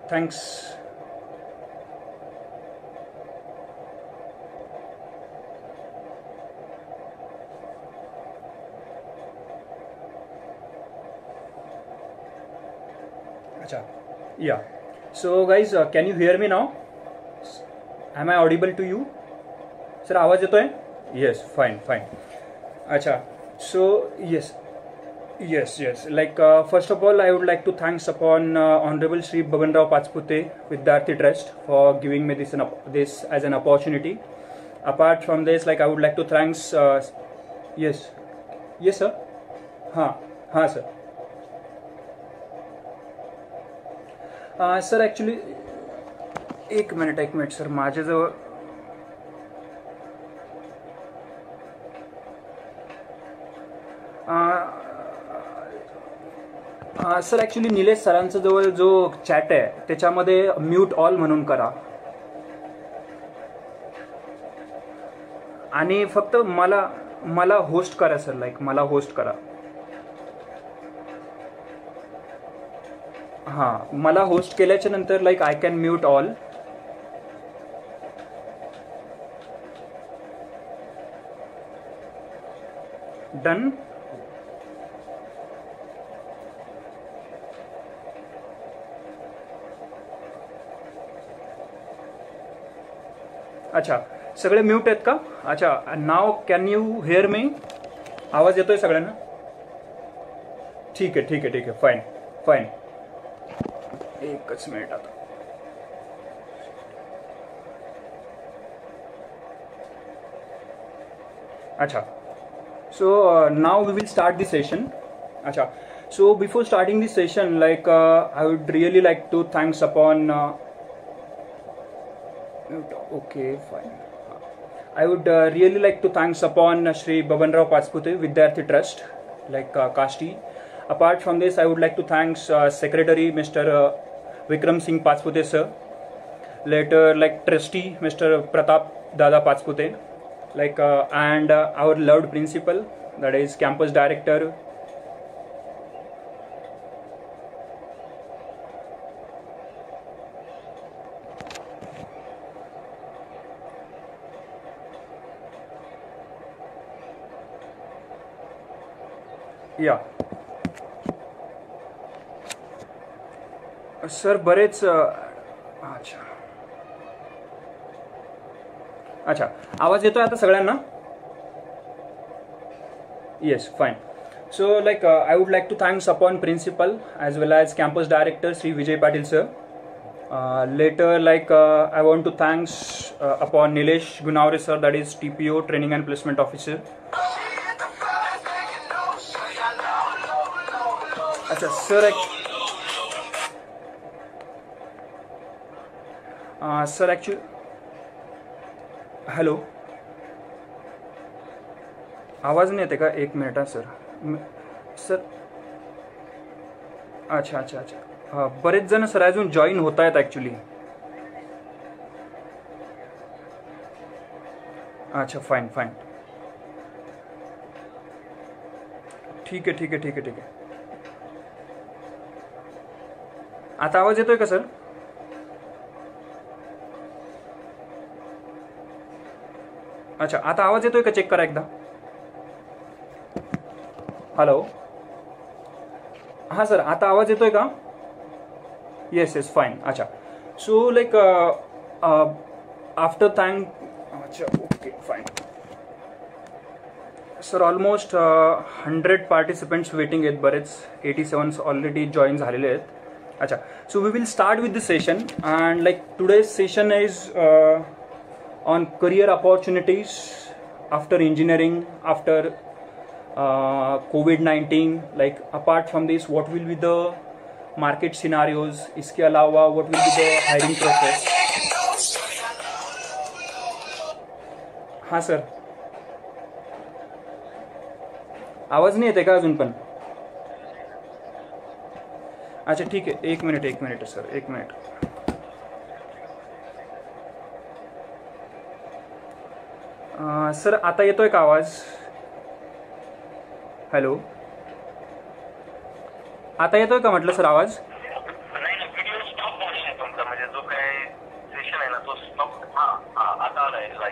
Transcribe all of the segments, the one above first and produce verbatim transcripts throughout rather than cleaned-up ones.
Thanks. अच्छा, yeah so guys, can you hear me now? Am I audible to you? Sir आवाज येतोय? Yes, fine fine. अच्छा, so yes yes yes like uh, first of all I would like to thanks upon uh, honorable Shri Babanrao Pachpute Vidyarthi Trust for giving me this an, this as an opportunity. Apart from this, like I would like to thanks uh, yes yes sir हाँ हाँ sir uh, sir actually एक minute एक minute sir माझ्याजवळ sir actually Nilesh सरांचं जवळ जो chat आहे त्याच्यामध्ये म्यूट ऑल म्हणून करा आणि फक्त मला मला होस्ट करा सर, लाईक मला होस्ट करा. हां, मला होस्ट केल्याच्या नंतर like I can mute all. Done. अच्छा, सगळे म्यूट आहेत का? अच्छा, now can you hear me? आवाज येतोय सगळ्यांना? ठीक आहे ठीक आहे ठीक आहे, फाईन फाईन. एकच मिनिट आता. अच्छा, so uh, now we will start the session. Acha. So before starting the session, like uh, I would really like to thanks upon uh, okay fine I would uh, really like to thanks upon uh, Shri Babanrao Pachpute Vidyarthi Trust, like uh, Kasti. Apart from this, I would like to thanks uh, Secretary Mister Uh, Vikram Singh Pachpute sir. Later, like Trustee Mister Pratap Dada Pachpute, like uh, and uh, our loved principal, that is Campus Director या sir बरेच. अच्छा अच्छा, आवाज येतोय आता सगळ्यांना? Yes, fine. So like I would like to thanks upon principal as well as campus director Shri Vijay Patil sir. Later like I want to thanks upon Nilesh Gunaware sir, that is T P O training and placement officer. अच्छा sir, sir actually hello, आवाज नाही येते का? एक minute हा sir. Sir अच्छा अच्छा अच्छा, हां बरेच जण सर अजून जॉईन होत आहेत ॲक्च्युली. अच्छा फाईन फाईन, ठीक आहे ठीक आहे ठीक आहे ठीक आहे. आता आवाज येतोय का सर? अच्छा, आता आवाज येतोय का? चेक करा एकदा. हॅलो, हां सर, आता आवाज येतोय का? Yes yes, fine. अच्छा, सो लाईक आफ्टर थँक अच्छा okay fine sir. Almost hundred participants waiting आहेत, बरेच एटी सेवन ऑलरेडी जॉईन झालेले आहेत. अच्छा, so we will start with the session, and like today's session is uh, on career opportunities after engineering, after uh, COVID nineteen. Like apart from this, what will be the market scenarios? इसके अलावा what will be the hiring process? हाँ sir, आवाज नहीं येते का अजून पण? अच्छा ठीक आहे, एक मिनिट एक मिनिट सर, एक मिनिट. सर आता येतोय का आवाज? हॅलो, आता येतोय का म्हटलं सर आवाज?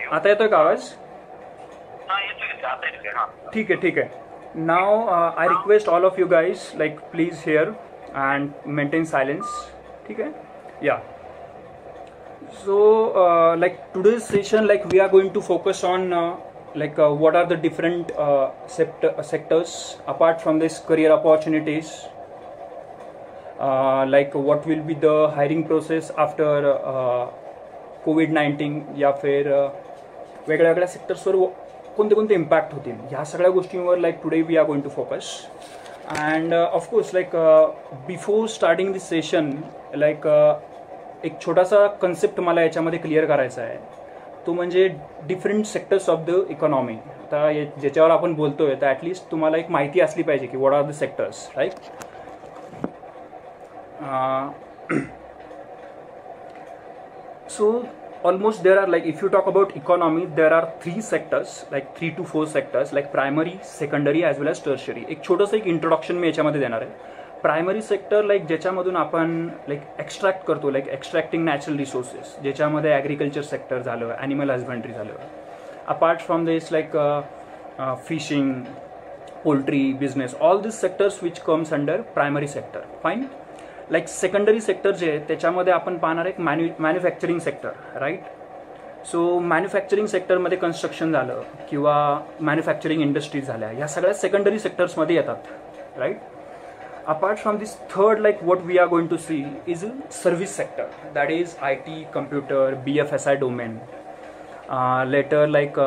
आता येतोय का आवाज? हा येतोय येतोय आता येतोय. हा ठीक आहे ठीक आहे. Now I request all of you guys like please hear and maintain silence. ठीक आहे. या so uh, like today's session, like we are going to focus on uh, like uh, what are the different uh, sector, uh, sectors apart from this career opportunities, uh, like what will be the hiring process after uh, Covid nineteen या फिर uh, वेगळ्या वेगळ्या सेक्टर्सवर कोणते कोणते impact होतील ह्या सगळ्या गोष्टींवर like today we are going to focus. And of course like before starting this session like एक छोटासा कन्सेप्ट मला याच्यामध्ये क्लिअर करायचा आहे. तो म्हणजे different sectors of the economy. आता ज्याच्यावर आपण बोलतोय तर ॲटलिस्ट तुम्हाला एक माहिती असली पाहिजे की what are the sectors, right? So almost there are like if you talk about economy there are three sectors like three to four sectors like primary, secondary as well as tertiary. एक छोटंसं एक introduction मी याच्यामध्ये देणार आहे. Primary sector like ज्याच्यामधून आपण like extract करतो like extracting natural resources, ज्याच्यामध्ये ॲग्रिकल्चर सेक्टर झालं, ॲनिमल हजबंड्री झालं. Apart from this like fishing, poultry business, all this sectors which comes under primary sector. Fine. Like secondary sector जे आहे त्याच्यामध्ये आपण पाहणार एक manu manufacturing sector, right? So manufacturing सेक्टरमध्ये कन्स्ट्रक्शन झालं किंवा मॅन्युफॅक्चरिंग इंडस्ट्रीज झाल्या, ह्या सगळ्या सेकंडरी सेक्टर्समध्ये येतात, right? Apart from this third, like what we are going to see is service sector, that is I T, computer, B F S I domain. Uh, later like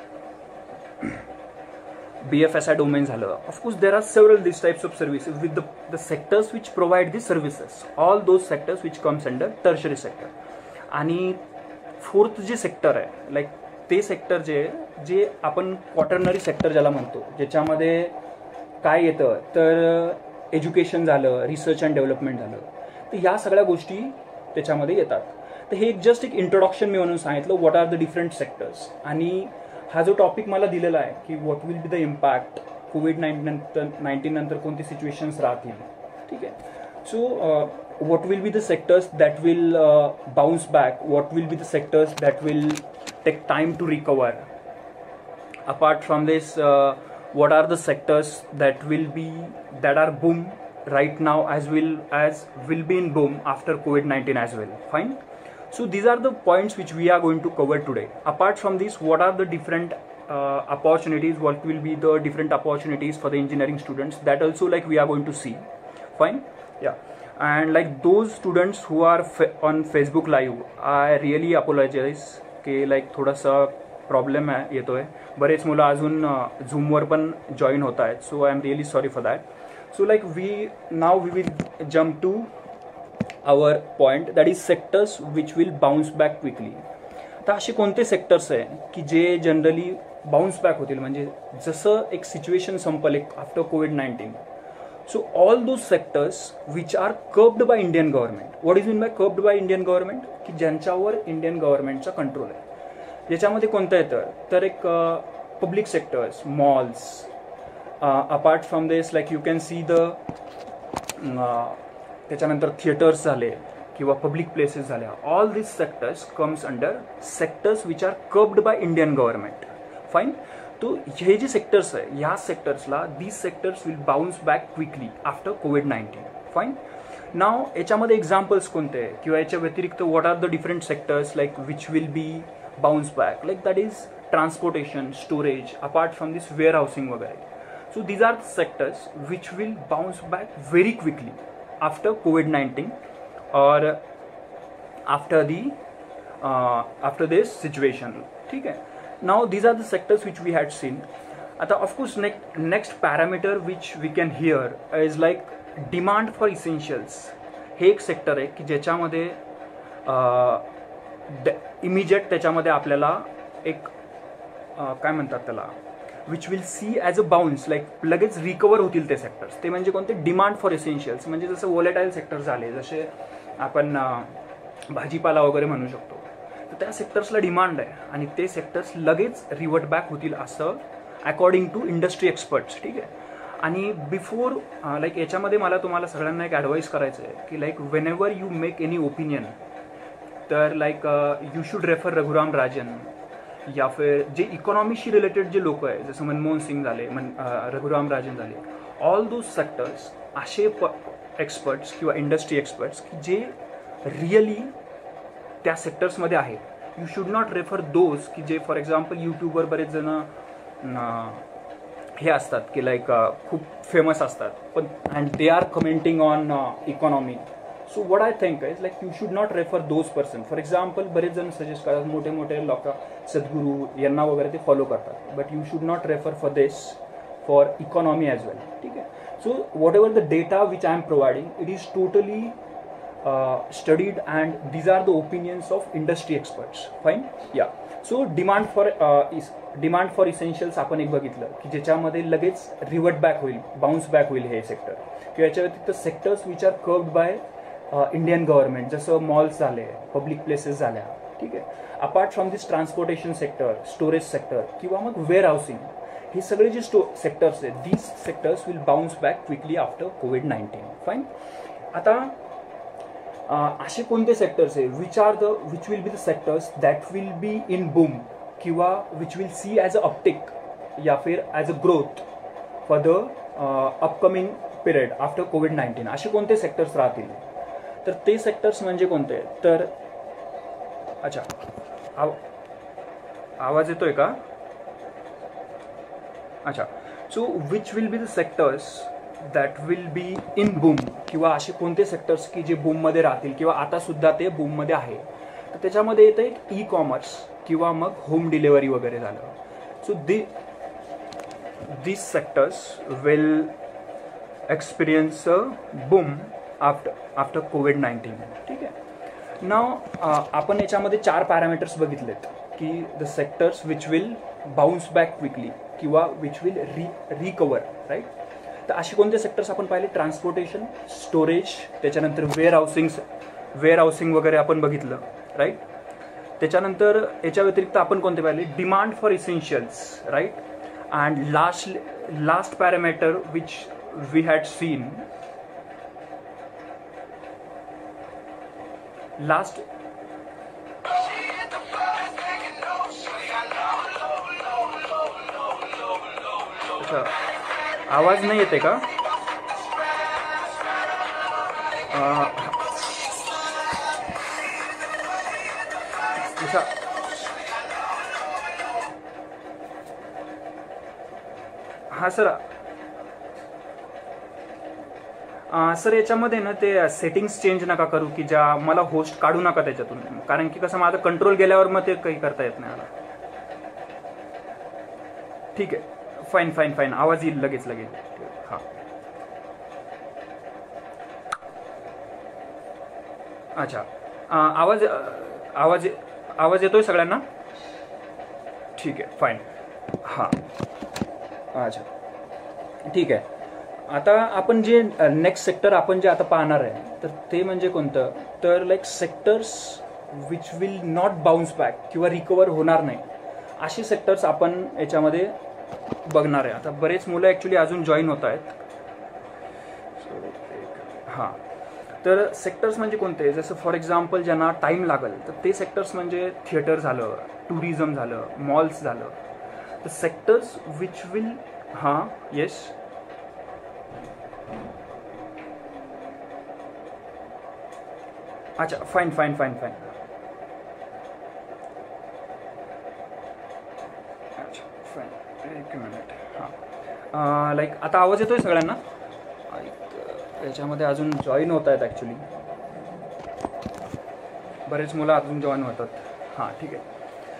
uh, B F S I domain झालं. Of course there are several these types of services with the the sectors which provide the services. All those sectors which comes under tertiary sector. आणि fourth जे sector आहे like ते sector जे जे आपण quaternary sector ज्याला म्हणतो, ज्याच्यामध्ये काय येतं तर एज्युकेशन झालं, रिसर्च अँड डेव्हलपमेंट झालं, तर ह्या सगळ्या गोष्टी त्याच्यामध्ये येतात. तर हे एक जस्ट एक इंट्रोडक्शन मी म्हणून सांगितलं what are the different sectors. आणि हा जो टॉपिक मला दिलेला आहे की what will be the impact Covid nineteen नंतर नाईन्टीन नंतर कोणते सिच्युएशन्स राहतील, ठीक आहे. So what will be the sectors that will bounce back, what will be the sectors that will take time to recover. Apart from this what are the sectors that will be that are boom right now as will as will be in boom after COVID nineteen as well. Fine. So these are the points which we are going to cover today. Apart from this, what are the different uh, opportunities, what will be the different opportunities for the engineering students, that also like we are going to see. Fine. Yeah. And like those students who are fa on Facebook live, I really apologize कि like थोड़ा सा problem आहे येतोय. बरेच मुलं अजून झूमवर पण join होत आहेत. So I am really sorry for that. So like we now we will jump to our point, that is sectors which will bounce back quickly. आता असे कोणते सेक्टर्स आहे की जे जनरली बाउन्स बॅक होतील, म्हणजे जसं एक सिच्युएशन संपल एक after Covid nineteen. So all those sectors which are curbed by Indian government. What is mean by curbed by Indian government? की ज्यांच्यावर इंडियन गव्हर्नमेंटचा कंट्रोल आहे. याच्यामध्ये कोणतं येतं तर एक public sectors, malls. Apart from this like you can see the त्याच्यानंतर theatres झाले किंवा पब्लिक प्लेसेस झाल्या. All this sectors comes under sectors which are curbed by Indian government. Fine. तो हे जे सेक्टर्स आहे ह्या सेक्टर्सला these sectors will bounce back quickly after Covid nineteen. Fine. Now याच्यामध्ये एक्झाम्पल्स कोणते आहे किंवा याच्या व्यतिरिक्त what are the different sectors like which will be bounce back, like that is transportation, storage, apart from this warehousing वगैरह. So these are sectors which will bounce back very quickly after COVID nineteen or after the uh, after this situation. ठीक है. Now these are the sectors which we had seen. आता of course next next parameter which we can hear is like demand for essentials. हे एक sector आहे की ज्याच्यामध्ये immediate त्याच्यामध्ये आपल्याला एक काय म्हणतात त्याला which will see as a bounce, like लगेच रिकवर होतील ते सेक्टर्स. ते म्हणजे कोणते? Demand for essentials. म्हणजे जसं वोलेटाईल सेक्टर झाले, जसे आपण भाजीपाला वगैरे म्हणू शकतो, तर त्या सेक्टर्सला डिमांड आहे आणि ते सेक्टर्स लगेच रिव्हर्ट बॅक होतील असं अकॉर्डिंग टू इंडस्ट्री एक्सपर्ट्स. ठीक आहे. आणि बिफोर लाईक याच्यामध्ये मला तुम्हाला सगळ्यांना एक ॲडवाईस करायचं आहे की like whenever you make any opinion तर like you should refer Raghuram Rajan. या फिर जे इकॉनॉमीशी रिलेटेड जे लोक आहे, जसं मनमोहन सिंग झाले, मन रघुराम राजन झाले, ऑल दोज सेक्टर्स असे प एक्सपर्ट्स किंवा इंडस्ट्री एक्सपर्ट्स की जे रिअली त्या सेक्टर्समध्ये आहेत. You should not refer those की जे फॉर एक्झाम्पल यूट्यूबवर बरेच जण हे असतात की लाईक खूप फेमस असतात पण and they are commenting on economy. So what I think is like you should not refer those person. For example बरेच जण सजेस्ट करतात, मोठे मोठे लोक सद्गुरू यांना वगैरे ते फॉलो करतात, but you should not refer for this for economy as well. ठीक आहे. So whatever the data which I am providing it is totally studied and these are the opinions of industry experts. Fine. Yeah. So demand for demand for essentials आपण एक बघितलं की ज्याच्यामध्ये लगेच revert back होईल, bounce back होईल हे sector. किंवा याच्या व्यतिरिक्त sectors which are curbed by Indian government, जसं मॉल्स झाले, पब्लिक प्लेसेस झाल्या. ठीक आहे. Apart from this transportation sector, storage sector किंवा मग वेअर हाऊसिंग, हे सगळे जे स्टो सेक्टर्स आहेत these sectors will bounce back quickly after Covid nineteen. Fine. आता असे कोणते सेक्टर्स आहे which are the which will be the sectors that will be in boom किंवा which will see as a uptake या फिर as a growth for the upcoming period after Covid nineteen. असे कोणते sectors राहतील? तर ते sectors म्हणजे कोणते? तर अच्छा, आव आवाज येतोय का? अच्छा. So which will be the sectors that will be in boom किंवा असे कोणते सेक्टर्स की जे बूममध्ये राहतील किंवा आता सुद्धा ते बूममध्ये आहे. तर त्याच्यामध्ये येतं एक ई कॉमर्स किंवा मग होम डिलिव्हरी वगैरे झालं. So the these sectors will experience a boom after after Covid nineteen. ठीक आहे. नाव आपण याच्यामध्ये चार पॅरामीटर्स बघितलेत की the sectors which will bounce back quickly किंवा which will re recover. Right. तर असे कोणते सेक्टर्स आपण पाहिले? ट्रान्सपोर्टेशन, स्टोरेज, त्याच्यानंतर वेअर हाऊसिंग वेअर हाऊसिंग वगैरे आपण बघितलं. राईट. त्याच्यानंतर याच्या व्यतिरिक्त आपण कोणते पाहिले? Demand for essentials. Right. And last last parameter which we had seen last अच्छा, आवाज नाही येते का? अच्छा, हां सर. सर याच्यामध्ये ना ते सेटिंग्स चेंज नका करू की ज्या मला होस्ट काढू नका त्याच्यातून, कारण की कसं माझं कंट्रोल गेल्यावर मग ते काही करता येत नाही मला. ठीक आहे. फाईन फाईन फाईन आवाज येईल लगेच लगेच. हां. अच्छा. आवाज आवाज आवाज येतोय सगळ्यांना? ठीक आहे. फाईन. हां. अच्छा. ठीक आहे. आता आपण जे नेक्स्ट सेक्टर आपण जे आता पाहणार आहे तर ते म्हणजे कोणतं? तर like sectors which will not bounce back किंवा रिकवर होणार नाही असे सेक्टर्स आपण याच्यामध्ये बघणार आहे. आता बरेच मुलं ॲक्च्युली अजून जॉईन होत आहेत. हां. तर सेक्टर्स म्हणजे कोणते? जसं फॉर एक्झाम्पल ज्यांना टाईम लागेल तर ते सेक्टर्स म्हणजे थिएटर झालं, टुरिझम झालं, मॉल्स झालं. The sectors which will हाँ yes अच्छा फाइन फाइन फाइन फाइन अच्छा फाइन एक मिनिट. हां. लाईक आता आवाज येतोय सगळ्यांना? याच्यामध्ये अजून जॉईन होत आहेत ॲक्च्युली बरेच मुलं अजून जॉईन होतात. हां ठीक आहे.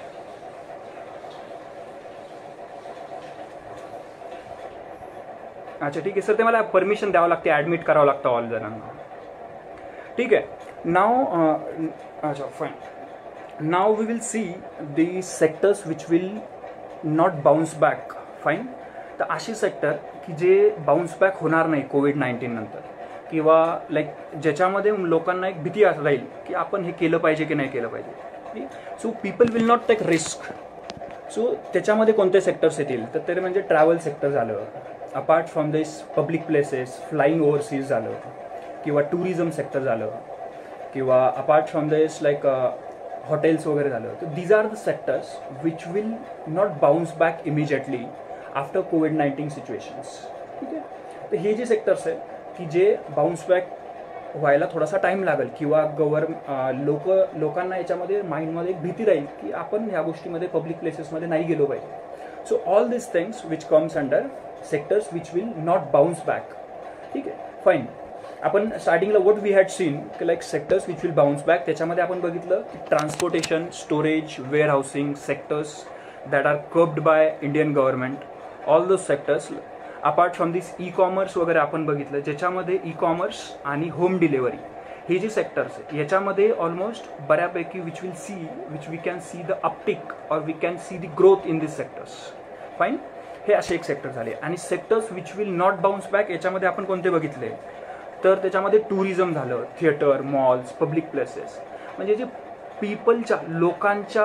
अच्छा ठीक आहे सर. ते मला परमिशन द्यावं लागते, ॲडमिट करावं लागतं ऑल जणांना. ठीक आहे. नाव अच्छा fine. Now we will see the sectors which will not bounce back. Fine. तर अशी सेक्टर की जे बाउन्स बॅक होणार नाही कोविड नाईन्टीन नंतर किंवा लाईक ज्याच्यामध्ये लोकांना एक भीती असं राहील की आपण हे केलं पाहिजे की नाही केलं पाहिजे. So people will not take risk. So त्याच्यामध्ये कोणते सेक्टर्स येतील? तर ते म्हणजे ट्रॅव्हल सेक्टर झालं, apart from this public places, flying overseas झालं किंवा टुरिझम सेक्टर झालं किंवा apart from this like hotels वगैरे झालं, तर these are the sectors which will not bounce back immediately after Covid nineteen situations. ठीक आहे, तर हे जे सेक्टर्स आहे की जे बाउन्स बॅक व्हायला थोडासा टाईम लागेल किंवा गव्हर् लोक लोकांना याच्यामध्ये माइंडमध्ये एक भीती राहील की आपण ह्या गोष्टीमध्ये पब्लिक प्लेसेसमध्ये नाही गेलो पाहिजे. So all this things which comes under sectors which will not bounce back. ठीक आहे, फाईन. आपण स्टार्टिंगला वॉट वी हॅड सीन की like sectors which will bounce back, त्याच्यामध्ये आपण बघितलं की transportation, storage, warehousing sectors that are curbed by Indian government, all those sectors. Apart from this ecommerce वगैरे आपण बघितलं, ज्याच्यामध्ये ई कॉमर्स आणि होम डिलेव्हरी हे जे सेक्टर्स आहे याच्यामध्ये ऑलमोस्ट बऱ्यापैकी which will see which we can see the uptick और we can see the growth in this sectors. Fine, हे असे एक सेक्टर झाले. आणि sectors which will not bounce back याच्यामध्ये आपण कोणते बघितले, तर त्याच्यामध्ये टुरिझम झालं, थिएटर, मॉल्स, पब्लिक प्लेसेस, म्हणजे जे पीपलच्या लोकांच्या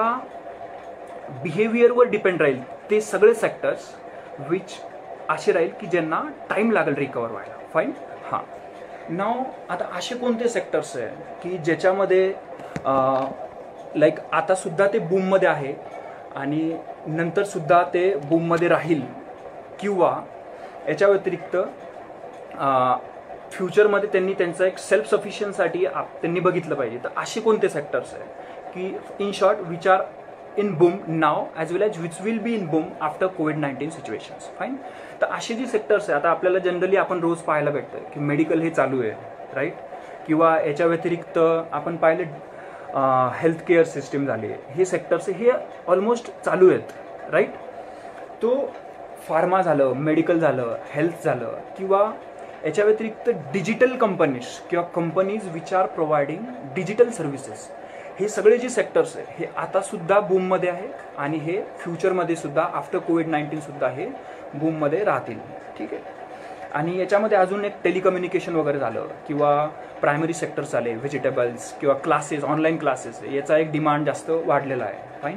बिहेवियरवर डिपेंड राहील ते सगळे सेक्टर्स विच असे राहील की ज्यांना टाईम लागेल रिकवर व्हायला. फाईन. हां, नाव आता असे कोणते सेक्टर्स आहे की ज्याच्यामध्ये लाईक आतासुद्धा ते बूममध्ये आहे आणि नंतरसुद्धा ते बूममध्ये राहील, किंवा याच्या व्यतिरिक्त फ्युचरमध्ये त्यांनी त्यांचं एक सेल्फ सफिशियन्ससाठी त्यांनी बघितलं पाहिजे. तर असे कोणते सेक्टर्स आहे की in short which are in boom now as well as which will be in boom after Covid nineteen situations. Fine. तर असे जे सेक्टर्स आहे, आता आपल्याला जनरली आपण रोज पाहायला भेटतं की मेडिकल हे चालू आहे, राईट, किंवा याच्या व्यतिरिक्त आपण पाहिलं हेल्थ केअर सिस्टीम झाली आहे, हे सेक्टर्स हे ऑलमोस्ट चालू आहेत, राईट. तो फार्मा झालं, मेडिकल झालं, हेल्थ झालं, किंवा याच्या व्यतिरिक्त डिजिटल कंपनीज किंवा companies which are providing digital services, हे सगळे जे सेक्टर्स आहे हे आतासुद्धा बूममध्ये आहे आणि हे फ्युचरमध्ये सुद्धा आफ्टर कोविड नाईन्टीन सुद्धा हे बूममध्ये राहतील. ठीक आहे. आणि याच्यामध्ये अजून एक टेलिकम्युनिकेशन वगैरे झालं किंवा प्रायमरी सेक्टर्स झाले, व्हेजिटेबल्स किंवा क्लासेस, ऑनलाईन क्लासेस, याचा एक डिमांड जास्त वाढलेला आहे. फाईन.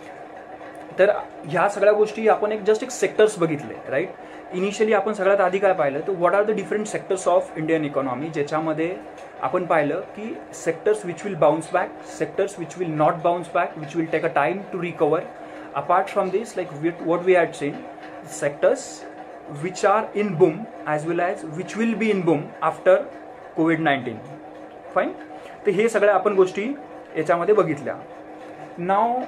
तर ह्या सगळ्या गोष्टी आपण एक जस्ट एक सेक्टर्स बघितले, राईट. इनिशियली आपण सगळ्यात आधी काय पाहिलं, तर what are the different sectors of Indian economy, ज्याच्यामध्ये आपण पाहिलं की sectors which will bounce back, sectors which will not bounce back, which will take a time to recover. Apart from this, like what we had seen, sectors which are in boom as well as which will be in boom after Covid nineteen. Fine. तर हे सगळ्या आपण गोष्टी याच्यामध्ये बघितल्या. नाव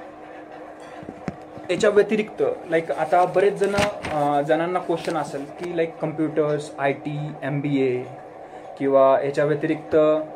याच्या व्यतिरिक्त like आता बरेच जण जणांना क्वेश्चन असेल की like computers, I T, M B A किंवा याच्या व्यतिरिक्त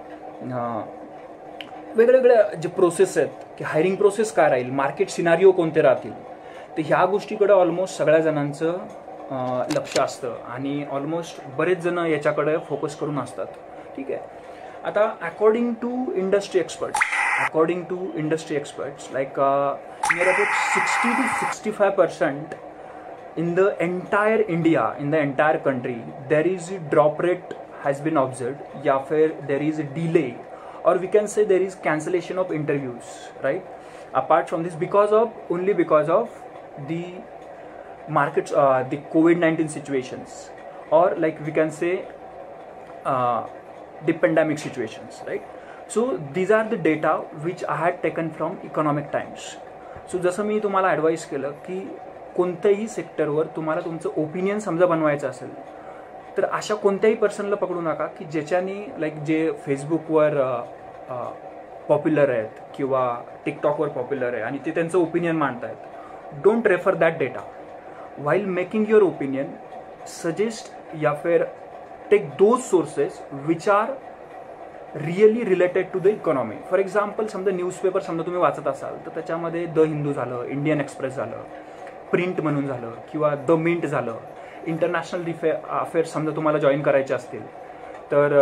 वेगवेगळ्या जे प्रोसेस आहेत की हायरिंग प्रोसेस काय राहील, मार्केट सिनारिओ कोणते राहतील. तर ह्या गोष्टीकडे ऑलमोस्ट सगळ्या जणांचं लक्ष असतं आणि ऑलमोस्ट बरेच जण याच्याकडे फोकस करून असतात. ठीक आहे. आता according to industry experts, according to industry experts like near about sixty to sixty-five percent in the entire India, in the entire country, there is a drop rate has been observed, या फिर there is a delay, or we can say there is cancellation of interviews, right? Apart from this, because of only because of the markets, uh, the COVID nineteen situations, or like we can say uh, the pandemic situations, right? So these are the data which I had taken from Economic Times. So जसं मी तुम्हाला advice केलं की कोणत्याही सेक्टरवर तुम्हाला तुमचं opinion समजा बनवायचं असेल तर अशा कोणत्याही पर्सनला पकडू नका की ज्याच्यानी लाईक जे फेसबुकवर पॉप्युलर आहेत किंवा टिकटॉकवर पॉप्युलर आहे आणि ते त्यांचं ओपिनियन मांडत आहेत. Don't refer that data while making your opinion. Suggest या फिर take those sources which are really related to the economy. For example समजा न्यूजपेपर समजा तुम्ही वाचत असाल तर त्याच्यामध्ये द हिंदू झालं, इंडियन एक्सप्रेस झालं, प्रिंट म्हणून झालं किंवा द मिंट झालं. इंटरनॅशनल रिफे अफेअर्स समजा तुम्हाला जॉईन करायचे असतील तर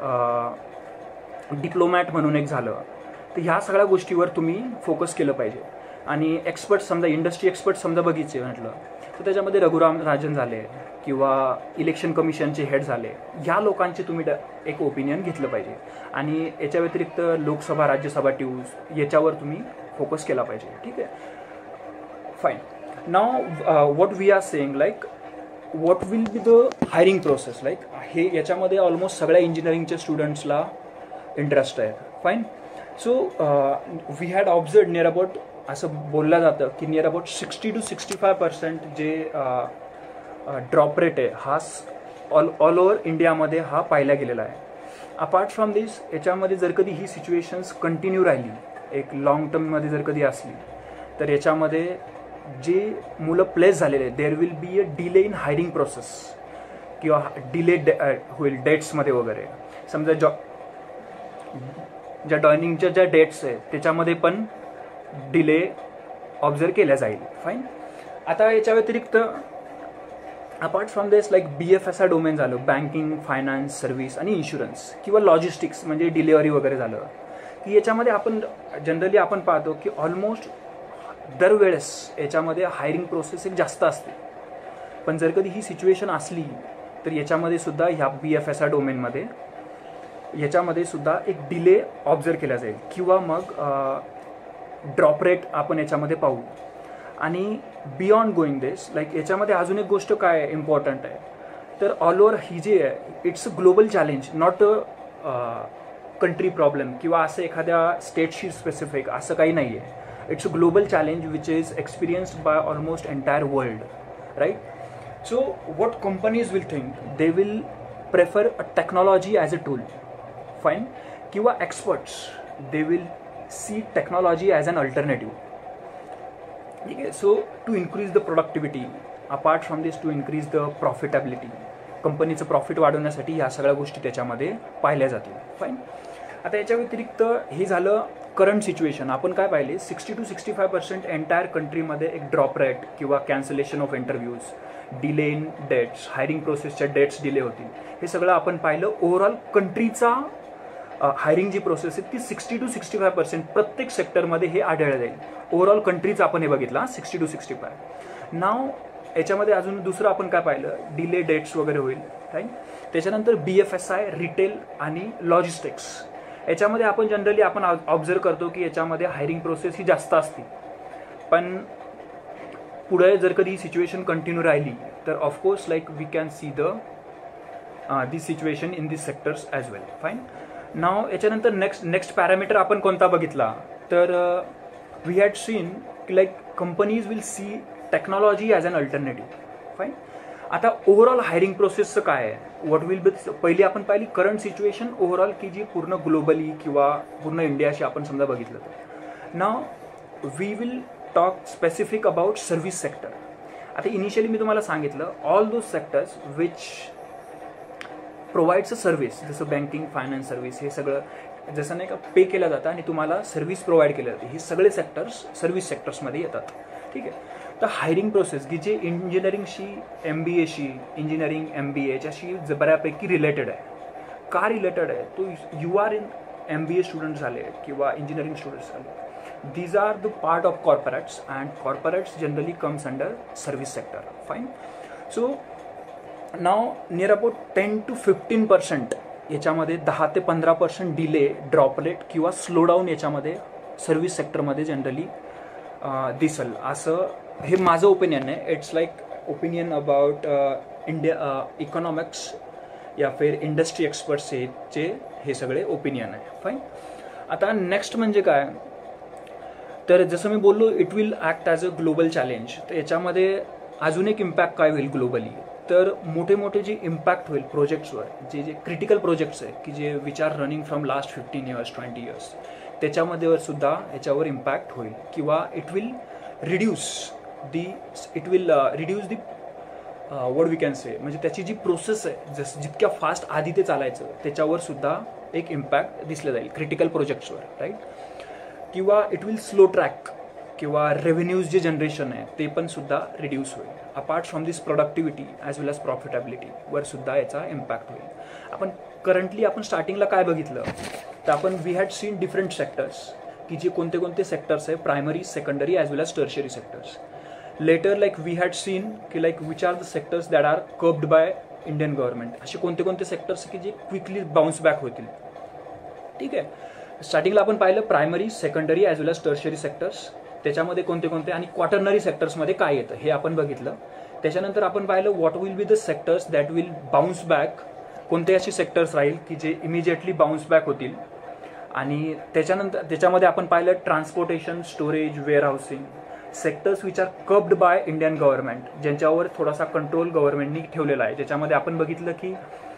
डिप्लोमॅट म्हणून एक झालं. तर ह्या सगळ्या गोष्टीवर तुम्ही फोकस केलं पाहिजे. आणि एक्सपर्ट समजा इंडस्ट्री एक्सपर्ट समजा बघितले म्हटलं तर त्याच्यामध्ये रघुराम राजन झाले किंवा इलेक्शन कमिशनचे हेड झाले, ह्या लोकांचे तुम्ही एक ओपिनियन घेतलं पाहिजे. आणि याच्या व्यतिरिक्त लोकसभा, राज्यसभा ट्यूज याच्यावर तुम्ही फोकस केला पाहिजे. ठीक आहे. Fine. Now what we are saying like what will be the hiring process. Like हे याच्यामध्ये ऑलमोस्ट सगळ्या इंजिनिअरिंगच्या स्टुडंट्सला इंटरेस्ट आहे. Fine. So we had observe near about, असं बोललं जातं की near about sixty to sixty five percent जे ड्रॉप रेट आहे हा ऑल ऑल ओव्हर इंडियामध्ये हा पाहिला गेलेला आहे. अपार्ट फ्रॉम दिस याच्यामध्ये जर कधी ही सिच्युएशन्स कंटिन्यू राहिली, एक लाँग टर्ममध्ये जर कधी असली, तर याच्यामध्ये जे मुलं प्लेस झालेले आहेत there will be a delay in hiring process किंवा डिले डे होईल डेट्समध्ये वगैरे. समजा जॉ ज्या जॉईनिंगच्या ज्या डेट्स आहेत त्याच्यामध्ये पण डिले ऑब्झर्व केल्या जाईल. फाईन. आता याच्या व्यतिरिक्त apart from this like B F S I domain झालं, बँकिंग, फायनान्स, सर्व्हिस आणि इन्शुरन्स किंवा लॉजिस्टिक्स म्हणजे डिलिव्हरी वगैरे झालं, की याच्यामध्ये आपण जनरली आपण पाहतो की ऑलमोस्ट दरवेळेस याच्यामध्ये हायरिंग प्रोसेस एक जास्त असते. पण जर कधी ही सिच्युएशन असली तर याच्यामध्ये सुद्धा ह्या बी एफ एस आय डोमेनमध्ये याच्यामध्ये सुद्धा एक डिले ऑब्झर्व केला जाईल किंवा मग ड्रॉप रेट आपण याच्यामध्ये पाहू. आणि बियॉन्ड गोईंग दिस लाईक याच्यामध्ये अजून एक गोष्ट काय इम्पॉर्टंट आहे, तर ऑल ओव्हर ही जी आहे it's a global challenge, not a country problem किंवा असं एखाद्या स्टेटशी स्पेसिफिक असं काही नाही आहे. It's a global challenge which is experienced by almost entire world, right. So what companies will think, they will prefer a technology as a tool. Fine. किंवा experts they will see technology as an alternative. ठीक आहे. So to increase the productivity, apart from this to increase the profitability, कंपनीचं profit वाढवण्यासाठी ह्या सगळ्या गोष्टी त्याच्यामध्ये पाहिल्या जातील. फाईन. आता याच्या व्यतिरिक्त हे झालं करंट सिच्युएशन. आपण काय पाहिले, sixty to sixty five percent entire कंट्रीमध्ये एक ड्रॉप रेट किंवा cancellation of interviews, delay in dates, hiring प्रोसेसच्या डेट्स डिले होतील, हे सगळं आपण पाहिलं. ओव्हरऑल कंट्रीचा हायरिंग जी प्रोसेस आहे ती sixty to sixty five percent प्रत्येक सेक्टरमध्ये हे आढळलं जाईल. ओव्हरऑल कंट्रीचं आपण हे बघितलं sixty to sixty five. Now याच्यामध्ये अजून दुसरं आपण काय पाहिलं, डिले डेट्स वगैरे होईल, राईट. त्याच्यानंतर B F S I, retail आणि लॉजिस्टिक्स याच्यामध्ये आपण जनरली आपण ऑब्झर्व करतो की याच्यामध्ये हायरिंग प्रोसेस ही जास्त असते. पण पुढे जर कधी सिच्युएशन कंटिन्यू राहिली तर of course like we can see the this situation in this sectors as well. Fine. Now याच्यानंतर नेक्स्ट नेक्स्ट पॅरामीटर आपण कोणता बघितला, तर वी हॅड सीन की like companies will see technology as an alternative. Fine. आता overall hiring प्रोसेसचं काय आहे, व्हॉट विल बी, पहिली आपण पाहिली करंट सिच्युएशन ओव्हरऑल की जी पूर्ण ग्लोबली किंवा पूर्ण इंडियाशी आपण समजा बघितलं तर. Now we will talk specific about service sector. आता इनिशियली मी तुम्हाला सांगितलं all those sectors which provides a service, जसं बँकिंग, फायनान्स, सर्व्हिस, हे सगळं जसं नाही का पे केलं जातं आणि तुम्हाला सर्व्हिस प्रोव्हाइड केलं जाते, हे सगळे सेक्टर्स सर्व्हिस सेक्टर्समध्ये येतात. ठीक आहे. तर हायरिंग प्रोसेस की जे इंजिनिअरिंगशी, एम बी एशी, इंजिनिअरिंग एम बी एच्याशी बऱ्यापैकी रिलेटेड आहे. का रिलेटेड आहे, तो you are in M B A student झाले किंवा इंजिनिअरिंग स्टुडंट्स झाले, these are the part of corporates and corporates generally comes under service sector. Fine. So now near about ten to fifteen percent याच्यामध्ये दहा ते पंधरा percent delay, drop rate किंवा slow down याच्यामध्ये service सेक्टरमध्ये generally दिसल, असं हे माझं ओपिनियन आहे. It's like opinion about India economics या फिर इंडस्ट्री एक्सपर्ट्सचे हे सगळे ओपिनियन आहे. फाईन. आता नेक्स्ट म्हणजे काय, तर जसं मी बोललो it will act as a global challenge. तर याच्यामध्ये अजून एक इम्पॅक्ट काय होईल ग्लोबली, तर मोठे मोठे जे इम्पॅक्ट होईल प्रोजेक्ट्सवर, जे जे क्रिटिकल प्रोजेक्ट्स आहे की जे which are running from last fifteen years twenty years, त्याच्यामध्ये सुद्धा याच्यावर इम्पॅक्ट होईल किंवा it will reduce the it will reduce the word we can say, म्हणजे त्याची जी प्रोसेस आहे जस जितक्या फास्ट आधी ते चालायचं त्याच्यावर सुद्धा एक इम्पॅक्ट दिसलं जाईल क्रिटिकल प्रोजेक्ट्सवर, राईट. किंवा इट विल स्लो ट्रॅक किंवा रेव्हेन्यूज जे जनरेशन आहे ते पण सुद्धा रिड्यूस होईल. Apart from this productivity as well as प्रॉफिटेबिलिटीवर सुद्धा याचा इम्पॅक्ट होईल. आपण करंटली आपण स्टार्टिंगला काय बघितलं, तर आपण we had seen different sectors की जे कोणते कोणते सेक्टर्स आहे, primary, secondary as well as tertiary sectors. Later like we had seen की like which are the sectors that are curbed by Indian government, असे कोणते कोणते सेक्टर्स की जे क्विकली बाउन्स बॅक होतील. ठीक आहे. स्टार्टिंगला आपण पाहिलं primary, secondary as well as tertiary sectors, त्याच्यामध्ये कोणते कोणते आणि क्वाटर्नरी सेक्टर्समध्ये काय येतं हे आपण बघितलं. त्याच्यानंतर आपण पाहिलं what will be the sectors that will bounce back, कोणते असे सेक्टर्स राहील की जे इमिजिएटली बाउन्स बॅक होतील. आणि त्याच्यानंतर त्याच्यामध्ये आपण पाहिलं transportation, storage, warehousing, sectors which are curbed by Indian government, ज्यांच्यावर थोडासा कंट्रोल गव्हर्नमेंटनी ठेवलेला आहे. ज्याच्यामध्ये आपण बघितलं की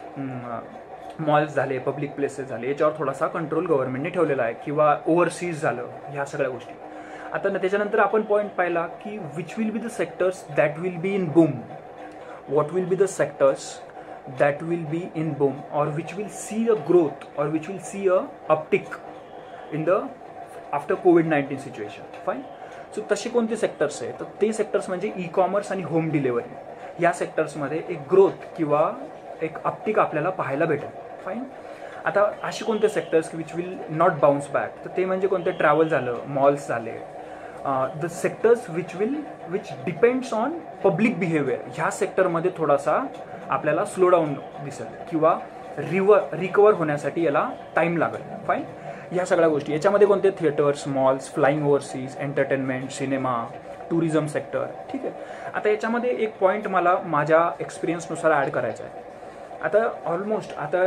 मॉल्स झाले, पब्लिक प्लेसेस झाले, याच्यावर थोडासा कंट्रोल गव्हर्नमेंटने ठेवलेला आहे, किंवा ओव्हरसीज झालं, ह्या सगळ्या गोष्टी. आता त्याच्यानंतर आपण पॉईंट पाहिला की which will be the sectors that will be in boom, what will be the sectors that will be in boom or which will see a growth or which will see a uptick in the after Covid nineteen situation. Fine. So तसे कोणते sectors आहे, तर ते sectors म्हणजे e commerce आणि home delivery. या सेक्टर्समध्ये एक ग्रोथ किंवा एक अपटिक आपल्याला पाहायला भेटेल. फाईन. आता असे कोणते sectors which will not bounce back, तर ते म्हणजे कोणते, ट्रॅव्हल झालं, मॉल्स झाले, the sectors which will which depends on public behaviour, ह्या सेक्टरमध्ये थोडासा आपल्याला स्लो डाऊन दिसेल किंवा रिवर रिकवर होण्यासाठी याला टाईम लागेल. फाईन. ह्या सगळ्या गोष्टी याच्यामध्ये कोणते, theatres, malls, flying overseas, entertainment, cinema, tourism sector. ठीक आहे. आता याच्यामध्ये एक पॉईंट मला माझ्या एक्सपिरियन्सनुसार ॲड करायचा आहे. आता ऑलमोस्ट आता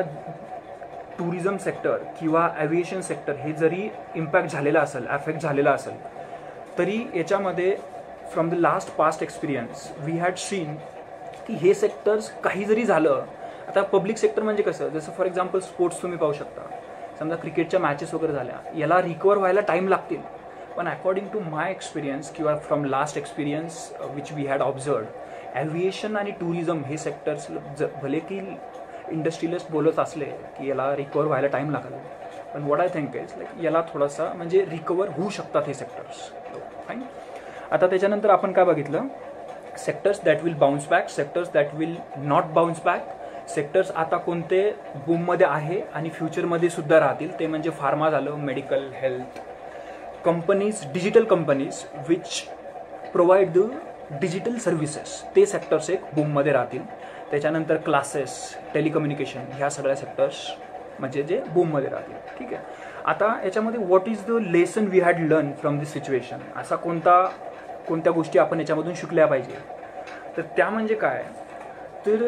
टुरिझम सेक्टर किंवा ॲव्हिएशन सेक्टर हे जरी इम्पॅक्ट झालेला असेल, अफेक्ट झालेला असेल, तरी याच्यामध्ये from the last past experience we had seen की हे सेक्टर्स काही जरी झालं, आता पब्लिक सेक्टर म्हणजे कसं, जसं फॉर एक्झाम्पल स्पोर्ट्स तुम्ही पाहू शकता, समजा क्रिकेटच्या मॅचेस वगैरे झाल्या, याला रिकवर व्हायला टाईम लागतील. पण अकॉर्डिंग टू माय एक्सपिरियन्स किंवा from last experience which we had observe, aviation आणि टुरिझम हे सेक्टर्स ज भले की इंडस्ट्रियलिस्ट बोलत असले की याला रिकवर व्हायला टाईम लागला, पण what I think is like याला थोडासा म्हणजे रिकवर होऊ शकतात हे सेक्टर्स. फाईन. आता त्याच्यानंतर आपण काय बघितलं, sectors that will bounce back, sectors that will not bounce back, sectors आता कोणते बूममध्ये आहे आणि फ्युचरमध्ये सुद्धा राहतील, ते म्हणजे फार्मा झालं, medical, health, companies, digital companies which provide the digital services, ते सेक्टर्स एक बूममध्ये राहतील. त्याच्यानंतर क्लासेस, टेलिकम्युनिकेशन, ह्या सगळ्या सेक्टर्स म्हणजे जे बूममध्ये राहतील. ठीक आहे. आता याच्यामध्ये what is the lesson we had learn from this situation, असा कोणता कोणत्या गोष्टी आपण याच्यामधून शिकल्या पाहिजे, तर त्या म्हणजे काय, तर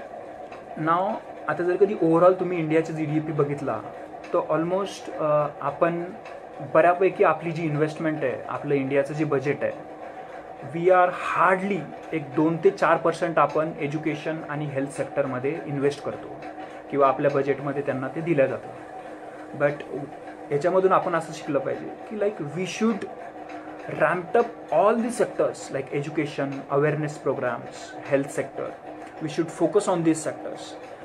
नाव आता जर कधी ओव्हरऑल तुम्ही इंडियाचा जी डी पी बघितला, तर ऑलमोस्ट आपण बऱ्यापैकी आपली जी इन्व्हेस्टमेंट आहे, आपलं इंडियाचं जे बजेट आहे, वी आर हार्डली एक दोन ते चार पर्सेंट आपण एज्युकेशन आणि हेल्थ सेक्टरमध्ये इन्व्हेस्ट करतो किंवा आपल्या बजेटमध्ये त्यांना ते दिलं जातं. बट याच्यामधून आपण असं शिकलं पाहिजे की like we should ramped up all the sectors like education, awareness programs, health sector. We should focus on these sectors,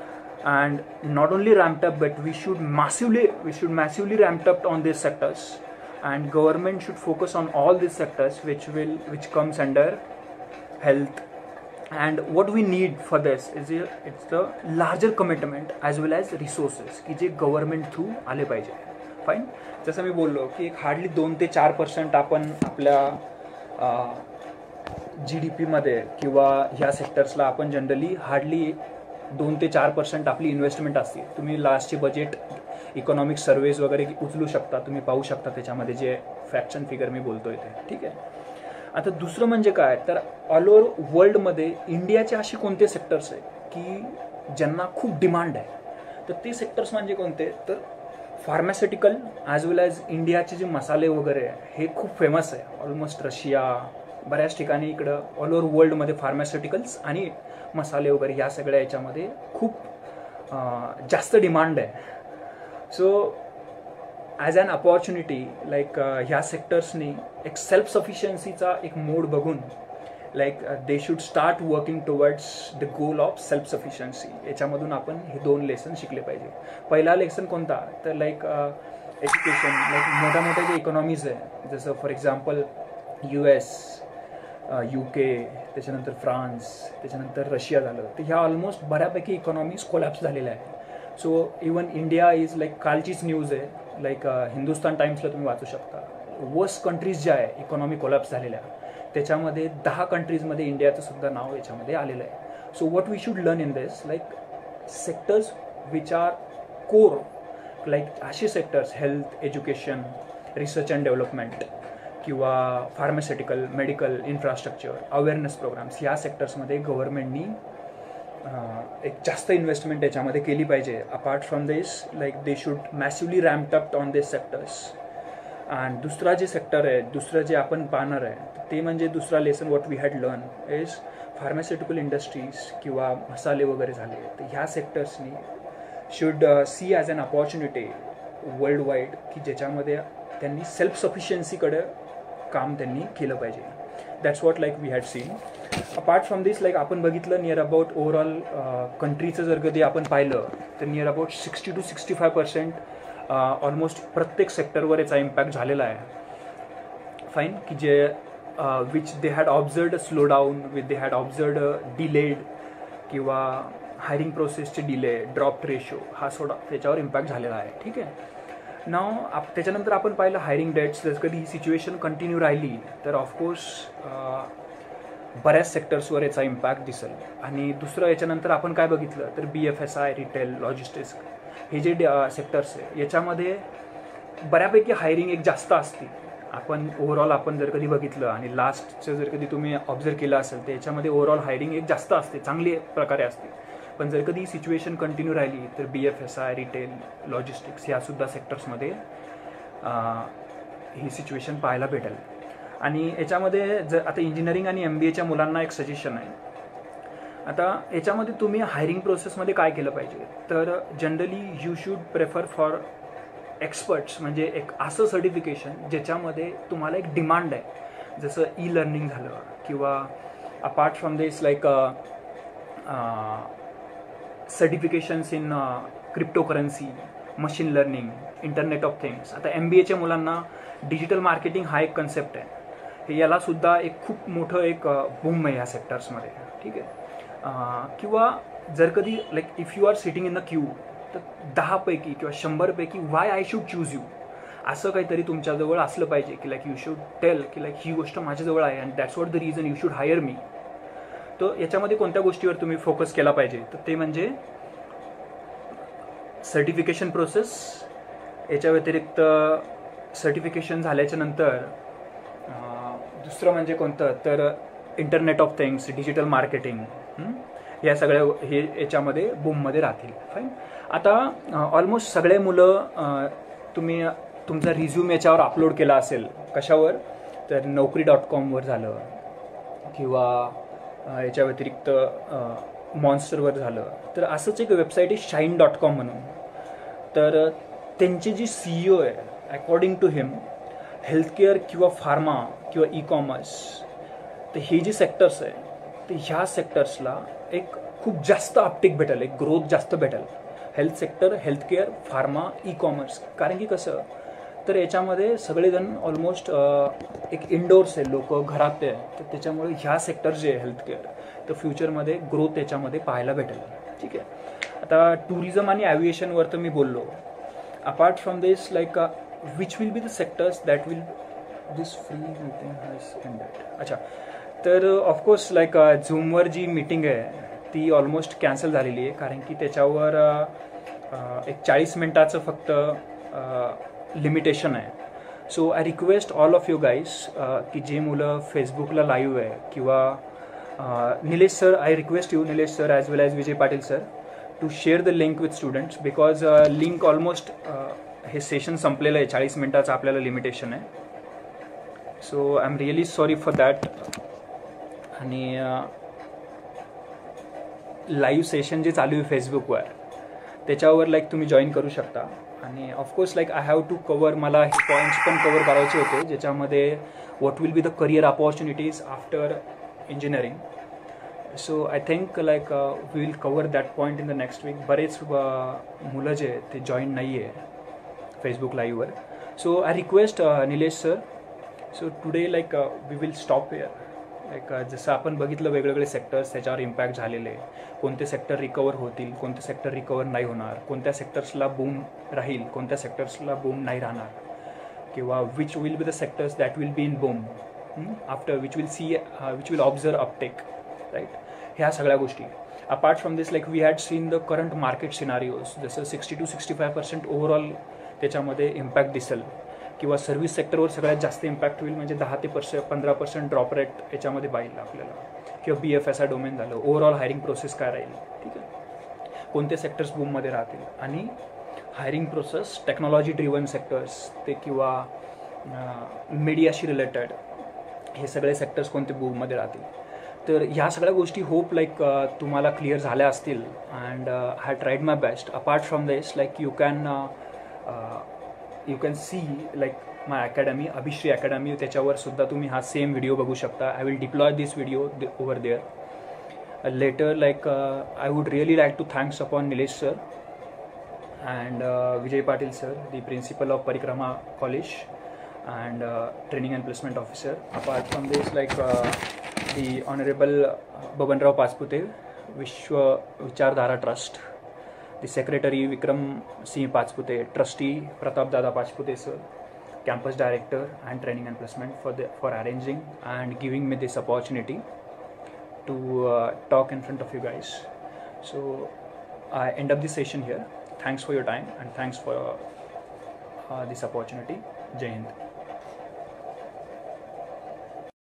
and not only ramped up, but we should massively we should massively ramped up on these sectors, and government should focus on all these sectors which will which comes under health. And what we need for this is a, it's the larger commitment as well as resources की जे government through आले पाहिजे. Fine. जसं मी बोललो की एक hardly दोन ते चार पर्सेंट आपण आपल्या जी डी पीमध्ये किंवा ह्या सेक्टर्सला आपण जनरली हार्डली दोन ते चार पर्सेंट आपली इन्व्हेस्टमेंट असते. तुम्ही लास्टचे बजेट इकॉनॉमिक सर्वेज वगैरे उचलू शकता, तुम्ही पाहू शकता त्याच्यामध्ये जे फॅक्ट्स अँड फिगर मी बोलतोय ते. ठीक आहे. आता दुसरं म्हणजे काय, तर ऑल ओव्हर वर्ल्डमध्ये इंडियाचे असे कोणते सेक्टर्स आहे की ज्यांना खूप डिमांड आहे, तर ते सेक्टर्स म्हणजे कोणते, तर फार्मास्युटिकल ॲज वेल ॲज इंडियाचे जे मसाले वगैरे हे खूप फेमस आहे. ऑलमोस्ट रशिया, बऱ्याच ठिकाणी इकडं ऑल ओव्हर वर्ल्डमध्ये फार्मास्युटिकल्स आणि मसाले वगैरे ह्या सगळ्या याच्यामध्ये खूप जास्त डिमांड आहे. So as an opportunity like ह्या सेक्टर्सनी एक सेल्फ सफिशियन्सीचा एक मोड बघून like they should start working towards the goal of self sufficiency. याच्यामधून आपण हे दोन लेसन शिकले पाहिजे. पहिला लेसन कोणता, तर लाईक एज्युकेशन, लाईक मोठ्या मोठ्या जे इकॉनॉमीज आहे, जसं for example U S, U K, त्याच्यानंतर फ्रान्स, त्याच्यानंतर रशिया झालं, तर ह्या ऑलमोस्ट बऱ्यापैकी इकॉनॉमीज कोलॅप्स झालेल्या आहे. So even India is like कालचीच न्यूज आहे, लाईक हिंदुस्तान टाइम्सला तुम्ही वाचू शकता, वर्स्ट कंट्रीज ज्या आहे इकॉनॉमी कोलॅप्स झालेल्या, त्याच्यामध्ये दहा कंट्रीजमध्ये इंडियाचं सुद्धा नाव याच्यामध्ये आलेलं आहे. So what we should learn in this, like sectors which are core, like असे sectors health, education, research and development किंवा pharmaceutical, medical, infrastructure, awareness programmes, ह्या सेक्टर्समध्ये गव्हर्नमेंटनी एक जास्त इन्व्हेस्टमेंट याच्यामध्ये केली पाहिजे. Apart from this like they should massively ramped up on this sectors. And दुसरा जे सेक्टर आहे, दुसरं जे आपण पाहणार आहे ते म्हणजे दुसरा lesson what we had learn is pharmaceutical industries किंवा मसाले वगैरे झाले. तर ह्या सेक्टर्सनी should see as an opportunity worldwide की ज्याच्यामध्ये त्यांनी सेल्फ सफिशियन्सीकडे काम त्यांनी केलं पाहिजे. That's what like we had seen. Apart from this like आपण बघितलं नियर अबाउट ओव्हरऑल कंट्रीचं जर कधी आपण पाहिलं तर near about sixty to sixty five percent almost प्रत्येक सेक्टरवर याचा इम्पॅक्ट झालेला आहे. फाईन की जे which they had observed slow down with they had observed delayed किंवा हायरिंग प्रोसेसचे डिले, ड्रॉप रेशो हा सोडा त्याच्यावर इम्पॅक्ट झालेला आहे. ठीक आहे. नाव आप त्याच्यानंतर आपण पाहिलं हायरिंग डेट्स. जर कधी ही सिच्युएशन कंटिन्यू राहिली तर ऑफकोर्स बऱ्याच सेक्टर्सवर याचा इम्पॅक्ट दिसेल. आणि दुसरं याच्यानंतर आपण काय बघितलं तर B F S I, retail, logistics हे जे सेक्टर्स आहे याच्यामध्ये बऱ्यापैकी हायरिंग एक जास्त असते. आपण ओव्हरऑल आपण जर कधी बघितलं आणि लास्टचं जर कधी तुम्ही ऑब्झर्व केलं असेल तर याच्यामध्ये ओव्हरऑल हायरिंग एक जास्त असते, चांगली प्रकारे असते. पण जर कधी सिच्युएशन कंटिन्यू राहिली तर B F S I, retail, logistics यासुद्धा सेक्टर्समध्ये ही सिच्युएशन पाहायला भेटेल. आणि याच्यामध्ये जर आता इंजिनिअरिंग आणि एम बी एच्या मुलांना एक सजेशन आहे. आता याच्यामध्ये तुम्ही हायरिंग प्रोसेसमध्ये काय केलं पाहिजे तर generally you should prefer for experts, म्हणजे एक असं सर्टिफिकेशन ज्याच्यामध्ये तुम्हाला एक डिमांड आहे. जसं ई लर्निंग झालं किंवा apart from this like certifications in cryptocurrency, machine learning, internet of things. आता एम बी एच्या मुलांना डिजिटल मार्केटिंग हा एक कन्सेप्ट आहे. हे यालासुद्धा एक खूप मोठं एक बूम आहे ह्या सेक्टर्समध्ये. ठीक आहे. किंवा जर कधी like if you are sitting in the queue तर दहापैकी किंवा शंभरपैकी why I should choose you असं काहीतरी तुमच्याजवळ असलं पाहिजे की लाईक यू शूड टेल की लाईक ही गोष्ट माझ्याजवळ आहे and that's what the reason you should hire me. तर याच्यामध्ये कोणत्या गोष्टीवर तुम्ही फोकस केला पाहिजे तर ते म्हणजे सर्टिफिकेशन प्रोसेस. याच्या व्यतिरिक्त सर्टिफिकेशन झाल्याच्या नंतर दुसरं म्हणजे कोणतं तर internet of things, digital marketing, या सगळ्या हे याच्यामध्ये बूममध्ये राहतील. फाईन. आता ऑलमोस्ट सगळे मुलं तुम्ही तुमचा रिझ्यूम याच्यावर अपलोड केला असेल. कशावर तर नोकरी डॉट कॉमवर झालं किंवा याच्या व्यतिरिक्त मॉन्स्टरवर झालं. तर असंच एक वेबसाईट आहे शाईन डॉट कॉम म्हणून. तर त्यांची जी सी ई ओ आहे अकॉर्डिंग टू हिम हेल्थकेअर किंवा फार्मा किंवा ई कॉमर्स तर हे जे सेक्टर्स आहे तर ह्या सेक्टर्सला एक खूप जास्त अपटेक भेटेल, एक ग्रोथ जास्त भेटेल. Health sector, healthcare, pharma, e commerce. कारण की कसं तर याच्यामध्ये सगळेजण ऑलमोस्ट एक इंडोर्स आहे, लोक घरात आहे. तर त्याच्यामुळे ह्या सेक्टर जे आहे हेल्थकेअर तर फ्युचरमध्ये ग्रोथ याच्यामध्ये पाहायला भेटेल. ठीक आहे. आता टुरिझम आणि ॲव्हिएशनवर तर मी बोललो. Apart from this like which will be the sectors that will this free meeting has ended. अच्छा. तर ऑफकोर्स लाईक झूमवर जी मीटिंग आहे ती ऑलमोस्ट कॅन्सल झालेली आहे कारण की त्याच्यावर एक चाळीस मिनटाचं फक्त लिमिटेशन आहे. So I request all of you guys की जे मुलं फेसबुकला लाईव्ह आहे किंवा Nilesh sir, I request you Nilesh sir as well as Vijay Patil sir to share the link with students because link almost हे सेशन संपलेलं आहे. चाळीस मिनटाचं आपल्याला लिमिटेशन आहे. So I am really sorry for that. आणि लाईव्ह सेशन जे चालू आहे फेसबुकवर त्याच्यावर लाईक तुम्ही जॉईन करू शकता. आणि of course like I have to cover, मला हे पॉईंट्स पण कवर करायचे होते ज्याच्यामध्ये what will be the career opportunities after engineering. So I think like we will cover that point in the next week. बरेच मुलं जे ते जॉईन नाही आहे फेसबुक लाईव्हवर. So I request Nilesh sir, so today like we will stop here. Like जसं आपण बघितलं वेगवेगळे सेक्टर्स त्याच्यावर इम्पॅक्ट झालेले, कोणते सेक्टर रिकवर होतील, कोणते सेक्टर रिकवर नाही होणार, कोणत्या सेक्टर्सला बूम राहील, कोणत्या सेक्टर्सला बूम नाही राहणार, किंवा which will be the sectors that will be in boom after which will see which will observe uptake. Right. ह्या सगळ्या गोष्टी. Apart from this like we had seen the current market scenarios. जसं sixty to sixty five percent overall त्याच्यामध्ये impact दिसेल किंवा service सेक्टरवर सगळ्यात जास्त impact होईल म्हणजे दहा ते पर्से पंधरा पर्सेंट ड्रॉप रेट याच्यामध्ये पाहिजे आपल्याला. किंवा B F S I domain झालं, ओव्हरऑल हायरिंग प्रोसेस काय राहील, ठीक आहे, कोणते सेक्टर्स बूममध्ये राहतील, आणि hiring process technology driven sectors ते किंवा मीडियाशी रिलेटेड हे सगळे सेक्टर्स कोणते बूममध्ये राहतील. तर ह्या सगळ्या गोष्टी होप लाईक तुम्हाला क्लिअर झाल्या असतील. And I have tried my best. Apart from this like you can you can see like my academy, Abhishree academy, त्याच्यावर सुद्धा तुम्ही हा सेम व्हिडिओ बघू शकता. I will deploy this video over there later. Like I would really like to thanks upon Nilesh sir and uh, Vijay Patil sir, the principal of Parikrama College and uh, training and placement officer. Apart from this, like uh, the Honorable Baban Rao Paspute, Vishwa Vichardhara Trust, the Secretary Vikram Singh Paspute, Trustee Pratap Dada Paspute sir, Campus Director and Training and Placement for the for arranging and giving me this opportunity to uh, talk in front of you guys. So I end up this session here. Thanks for your time and thanks for uh, this opportunity. Jai Hind.